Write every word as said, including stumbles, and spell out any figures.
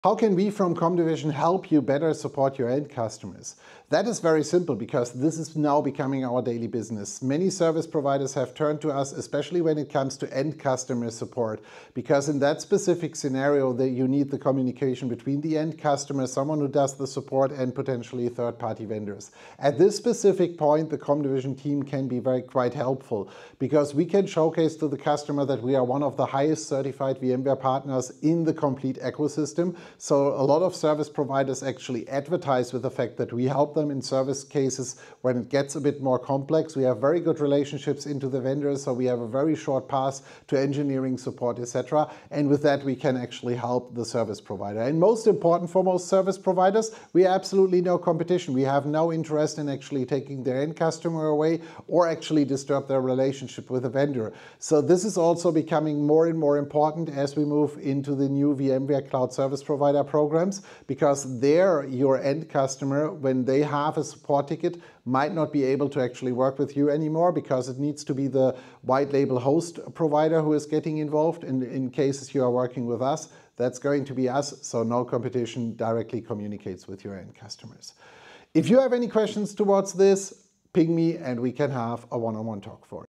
How can we from comdivision help you better support your end customers? That is very simple because this is now becoming our daily business. Many service providers have turned to us, especially when it comes to end customer support, because in that specific scenario that you need the communication between the end customer, someone who does the support, and potentially third-party vendors. At this specific point, the comdivision team can be very quite helpful because we can showcase to the customer that we are one of the highest certified VMware partners in the complete ecosystem. So a lot of service providers actually advertise with the fact that we help them in service cases when it gets a bit more complex. We have very good relationships into the vendors, so we have a very short path to engineering support, et cetera. And with that, we can actually help the service provider. And most important for most service providers, we have absolutely no competition. We have no interest in actually taking their end customer away or actually disturb their relationship with a vendor. So this is also becoming more and more important as we move into the new VMware Cloud Service Provider programs, because there your end customer, when they have a support ticket, might not be able to actually work with you anymore because it needs to be the white label host provider who is getting involved. And in cases you are working with us, that's going to be us. So no competition, directly communicates with your end customers. If you have any questions towards this, ping me and we can have a one-on-one talk for it.